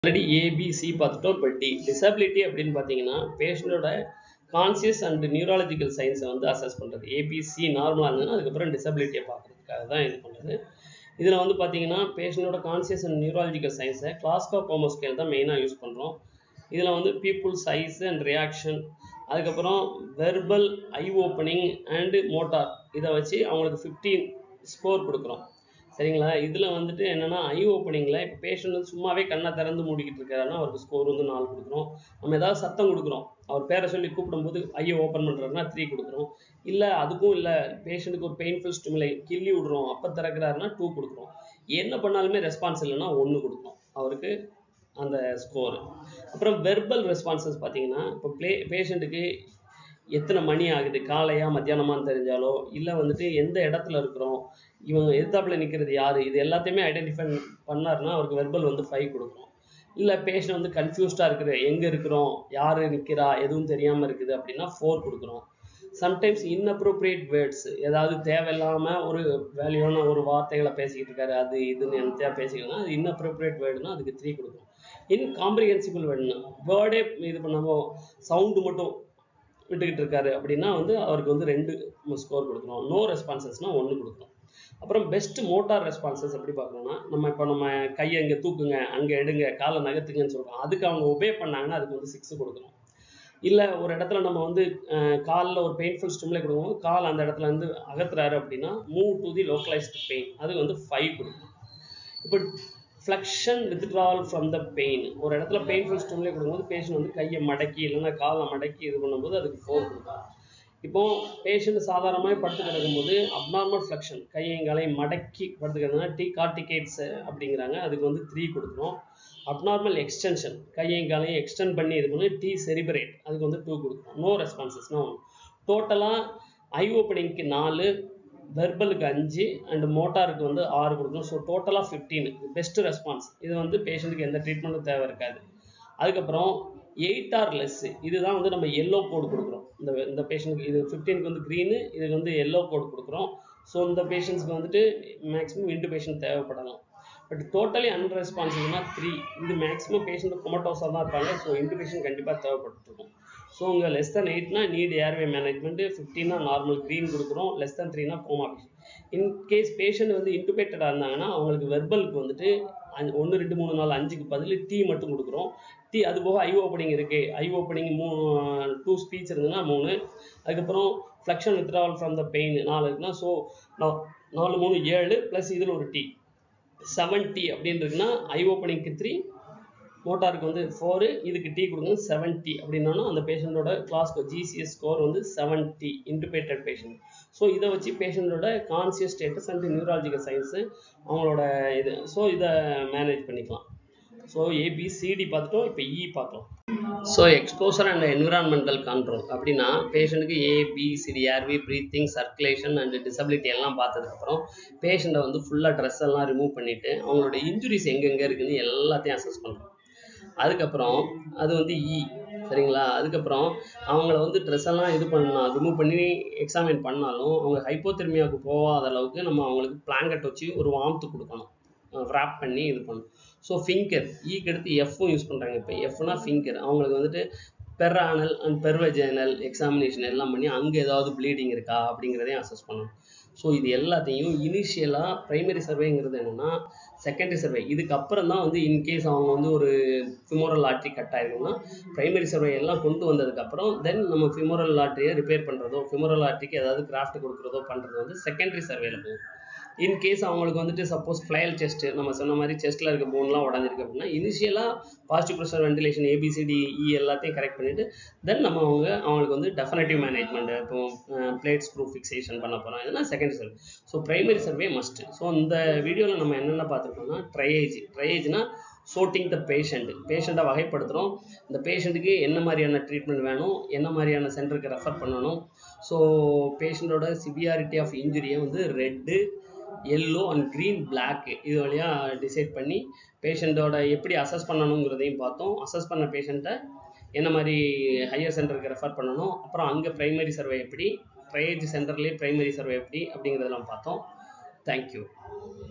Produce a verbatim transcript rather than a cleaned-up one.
Already A B C பார்த்துட்டோம். இப்போ D disability அப்படின்னு பார்த்தீங்கன்னா பேஷண்டோட கான்சியஸ் அண்ட் நியூராலஜிக்கல் சயின்ஸை வந்து அசஸ் பண்ணுறது. A B C நார்மலாக இருந்ததுன்னா அதுக்கப்புறம் டிசபிலிட்டியை பார்க்குறதுக்காக தான் இது பண்ணுறது. இதில் வந்து பார்த்தீங்கன்னா பேஷண்டோட கான்சியஸ் அண்ட் நியூராலஜிக்கல் சயின்ஸை கிளாஸ்கோ கோமோ ஸ்கேல் தான் மெயினாக யூஸ் பண்ணுறோம். இதில் வந்து பீப்புள் சைஸ் அண்ட் ரியாக்ஷன், அதுக்கப்புறம் verbal, eye opening and motor, இதை வச்சு அவங்களுக்கு ஃபிஃப்டீன் ஸ்கோர் கொடுக்குறோம். சரிங்களா? இதில் வந்துட்டு என்னென்னா ஐ ஓப்பனிங்கில் இப்போ பேஷண்ட் வந்து சும்மாவே கண்ணை திறந்து மூடிக்கிட்டு இருக்காருன்னா அவருக்கு ஸ்கோர் வந்து நாலு கொடுக்குறோம். நம்ம ஏதாவது சத்தம் கொடுக்குறோம், அவர் பேரை சொல்லி கூப்பிடும்போது ஐயை ஓப்பன் பண்ணுறாருன்னா த்ரீ கொடுக்குறோம். இல்லை அதுக்கும் இல்லை பேஷண்ட்டுக்கு ஒரு பெயின்ஃபுல் ஸ்டிமுலை கிள்ளி விடுறோம் அப்போ திறக்கிறாருன்னா டூ கொடுக்குறோம். என்ன பண்ணாலுமே ரெஸ்பான்ஸ் இல்லைன்னா ஒன்று கொடுக்குறோம் அவருக்கு அந்த ஸ்கோரு. அப்புறம் வெர்பல் ரெஸ்பான்சஸ் பார்த்தீங்கன்னா இப்போ ப்ளே பேஷண்ட்டுக்கு எத்தனை மணி ஆகுது, காலையா மத்தியானமான்னு தெரிஞ்சாலோ, இல்லை வந்துட்டு எந்த இடத்துல இருக்கிறோம், இவங்க எதிர்த்தாப்புல நிற்கிறது யார், இது எல்லாத்தையுமே ஐடென்டிஃபை பண்ணாருன்னா அவருக்கு வெர்பல் வந்து ஃபைவ் கொடுக்குறோம். இல்லை பேஷண்ட் வந்து கன்ஃபியூஸ்டாக இருக்குது, எங்கே இருக்கிறோம், யார் நிற்கிறா எதுவும் தெரியாமல் இருக்குது அப்படின்னா ஃபோர் கொடுக்குறோம். சம்டைம்ஸ் இன்அப்ரோப்ரியேட் வேர்ட்ஸ், ஏதாவது தேவையில்லாமல் ஒரு வேல்யூவான ஒரு வார்த்தைகளை பேசிக்கிட்டு இருக்காரு, அது இதுன்னு என்னத்தையா பேசிக்கணும்னா அது இன்அப்ரோப்ரியேட் வேர்டுனா அதுக்கு த்ரீ கொடுக்குறோம். இன்காம்ப்ரிஹென்சிபிள் வேர்டுனா வேர்டே இது பண்ணாமல் சவுண்டு மட்டும் விட்டுக்கிட்டு இருக்காரு அப்படின்னா வந்து அவருக்கு வந்து ரெண்டு ஸ்கோர் கொடுக்குறோம். நோ ரெஸ்பான்சஸ்னால் ஒன்று கொடுக்குறோம். அப்புறம் பெஸ்ட் மோட்டார் ரெஸ்பான்சஸ் எப்படி பார்க்கணும்னா நம்ம இப்போ நம்ம கையை இங்கே தூக்குங்க, அங்கே எடுங்க, காலை நகர்த்துங்கன்னு சொல்கிறோம், அதுக்கு அவங்க ஒபே பண்ணாங்கன்னா அதுக்கு வந்து சிக்ஸ் கொடுக்குறோம். இல்லை ஒரு இடத்துல நம்ம வந்து காலில் ஒரு பெயின்ஃபுல் ஸ்டிமுலை கொடுக்கணும், கால் அந்த இடத்துல வந்து அகத்துறாரு அப்படின்னா move to the localised pain, அதுக்கு வந்து ஃபைவ் கொடுக்கணும். இப்போ flexion withdrawal from the pain, ஒரு இடத்துல பெயின்ஃபுல் ஸ்டிமுலை கொடுக்கும்போது பேஷண்ட் வந்து கையை மடக்கி இல்லைன்னா காலை மடக்கி இது பண்ணும்போது அதுக்கு ஃபோர் கொடுக்கும். இப்போ பேஷண்ட் சாதாரணமாக படுத்து கிடக்கும்போது அப்நார்மல் ஃப்ளெக்ஷன் கையங்காலையும் மடக்கி படுத்து கிடக்குதுன்னா டி கார்டிகேட்ஸ் அப்படிங்கிறாங்க, அதுக்கு வந்து த்ரீ கொடுக்குறோம். அப்நார்மல் எக்ஸ்டென்ஷன் கையங்காலையும் எக்ஸ்டெண்ட் பண்ணி இது பண்ணி டி செரிபரேட், அதுக்கு வந்து டூ கொடுக்குறோம். நோ ரெஸ்பான்சஸ்னா ஒன்று. டோட்டலாக ஐ ஓப்பனிங்க்கு நாலு, வெர்பலுக்கு அஞ்சு அண்ட் மோட்டாருக்கு வந்து ஆறு கொடுக்கணும். ஸோ டோட்டலாக ஃபிஃப்டீன் பெஸ்ட் ரெஸ்பான்ஸ். இது வந்து பேஷண்ட்டுக்கு எந்த ட்ரீட்மெண்ட்டும் தேவை இருக்காது. அதுக்கப்புறம் எயிட் ஆர் லெஸ்ஸு, இதுதான் வந்து நம்ம எல்லோ கோடு கொடுக்குறோம். இந்த இந்த பேஷண்ட்டுக்கு இது ஃபிஃப்டீனுக்கு வந்து க்ரீனு, இதுக்கு வந்து எல்லோ கோடு கொடுக்குறோம். ஸோ இந்த பேஷண்ட்ஸ்க்கு வந்துட்டு மேக்ஸிமம் இன்டுபேஷன் தேவைப்படலாம். பட் டோட்டலி அன்ரெஸ்பான்சிவ்னா த்ரீ, இது மேக்ஸிமம் பேஷண்ட் கொமட்டோஸாக தான் இருப்பாங்க. ஸோ இன்டுபேஷன் கண்டிப்பாக தேவைப்பட்டுருக்கும். ஸோ உங்க லெஸ் தென் எயிட்னா நீட் ஏர்வே மேனேஜ்மெண்ட், ஃபிஃப்டின்னா நார்மல் க்ரீன் கொடுக்குறோம், லெஸ் தென் த்ரீனா கோமா பேஷண்ட். இன்கேஸ் பேஷண்ட் வந்து இன்டுபேட்டடாக இருந்தாங்கன்னா அவங்களுக்கு வெர்பலுக்கு வந்துட்டு ஒன்று ரெண்டு மூணு நாலு அஞ்சுக்கு பதில் டீ மட்டும் கொடுக்குறோம். டீ அது போக ஐ ஓப்பனிங் இருக்குது, ஐ ஓப்பனிங் மூ டூ ஸ்பீச் இருந்ததுன்னா மூணு, அதுக்கப்புறம் flexion withdrawal from the pain நாலு இருக்குன்னா ஸோ நாலு மூணு ஏழு ப்ளஸ் இதில் ஒரு டீ செவன் டீ அப்படின்னு இருக்குன்னா ஐ ஓப்பனிங்க்கு த்ரீ, மோட்டாருக்கு வந்து ஃபோரு, இதுக்கு டீ கொடுங்க செவன்ட்டி அப்படின்னாலும் அந்த பேஷண்ட்டோட கிளாஸ்க்கு ஜிசிஎஸ் ஸ்கோர் வந்து செவன்ட்டி இன்டுபேட்டட் பேஷண்ட். ஸோ இதை வச்சு பேஷண்ட்டோட conscious status and neurological signs அவங்களோட இது ஸோ இதை மேனேஜ் பண்ணிக்கலாம். ஸோ ஏபிசிடி பார்த்துட்டோம், இப்போ இ பார்க்கலாம். So exposure and environmental control அப்படின்னா பேஷண்ட்டுக்கு ABCD airway, breathing, circulation and disability எல்லாம் பார்த்ததுக்கப்புறம் பேஷண்ட்டை வந்து ஃபுல்லாக ட்ரெஸ் எல்லாம் ரிமூவ் பண்ணிவிட்டு அவங்களோட இன்ஜுரிஸ் எங்கெங்கே இருக்குதுன்னு எல்லாத்தையும் அசஸ் பண்ணுறோம். அதுக்கப்புறம் அது வந்து இ சரிங்களா. அதுக்கப்புறம் அவங்கள வந்து ட்ரெஸ் எல்லாம் இது பண்ணா ரிமூவ் பண்ணி எக்ஸாமின் பண்ணாலும் அவங்க ஹைப்போதெர்மியாவுக்கு போகாத அளவுக்கு நம்ம அவங்களுக்கு பிளாங்கெட் வச்சு ஒரு வார்ம்த்து கொடுக்கணும், ரேப் பண்ணி இது பண்ணணும். ஸோ ஃபிங்கர் ஈக்கு எடுத்து எஃப்பும் யூஸ் பண்ணுறாங்க. இப்போ எஃப்னா ஃபிங்கர், அவங்களுக்கு வந்துட்டு பெர்ஆனல் அண்ட் பெர்வஜைனல் எக்ஸாமினேஷன் எல்லாம் பண்ணி அங்கே ஏதாவது ப்ளீடிங் இருக்கா அப்படிங்கிறதையும் அசஸ் பண்ணணும். ஸோ இது எல்லாத்தையும் இனிஷியலாக ப்ரைமரி சர்வேங்கிறது என்னென்னா செகண்டரி சர்வே, இதுக்கப்புறம் தான் வந்து இன்கேஸ் அவங்க வந்து ஒரு ஃபிமோரல் ஆர்ட்ரி கட் ஆகிருக்குன்னா ப்ரைமரி சர்வே எல்லாம் கொண்டு வந்ததுக்கப்புறம் தென் நம்ம ஃபிமோரல் ஆர்ட்ரியை ரிப்பேர் பண்ணுறதோ ஃபிமோரல் ஆர்ட்ரிக்கு ஏதாவது கிராஃப்ட் கொடுக்குறதோ பண்ணுறது வந்து செகண்டரி சர்வேல போகும். இன்கேஸ் அவங்களுக்கு வந்துட்டு சப்போஸ் ஃப்ளையல் செஸ்ட் நம்ம சொன்ன மாதிரி செஸ்ட்டில் இருக்க போன்லாம் உடஞ்சிருக்கு அப்படின்னா இனிஷியலாக positive pressure ventilation ABCD E எல்லாத்தையும் கரெக்ட் பண்ணிவிட்டு தென் நம்ம அவங்க அவங்களுக்கு வந்து டெஃபினட்டிவ் மேனேஜ்மெண்ட் இப்போ பிளேட் ஸ்க்ரூ ஃபிக்ஸேஷன் பண்ண போகிறோம், இதெல்லாம் secondary survey. So primary survey must. So இந்த வீடியோவில் நம்ம என்னென்ன பார்த்துருக்கோம்னா ட்ரையேஜ், ட்ரையேஜ்னா சோர்ட்டிங் த பேஷண்ட், பேஷண்ட்டை வகைப்படுத்துகிறோம், இந்த பேஷண்ட்டுக்கு என்ன மாதிரியான ட்ரீட்மெண்ட் வேணும், என்ன மாதிரியான சென்டருக்கு ரெஃபர் பண்ணணும். ஸோ பேஷண்ட்டோட சிவியாரிட்டி ஆஃப் இன்ஜுரியை வந்து red, yellow and green, black இது வழியாக டிசைட் பண்ணி பேஷண்ட்டோட எப்படி அசஸ் பண்ணணுங்கிறதையும் பார்த்தோம். அசஸ் பண்ண பேஷண்ட்டை என்ன மாதிரி ஹையர் சென்டருக்கு ரெஃபர் பண்ணணும், அப்புறம் அங்கே ப்ரைமரி சர்வே எப்படி, ட்ரையேஜ் சென்டர்லேயே ப்ரைமரி சர்வே எப்படி அப்படிங்கிறதெல்லாம் பார்த்தோம். தேங்க்யூ.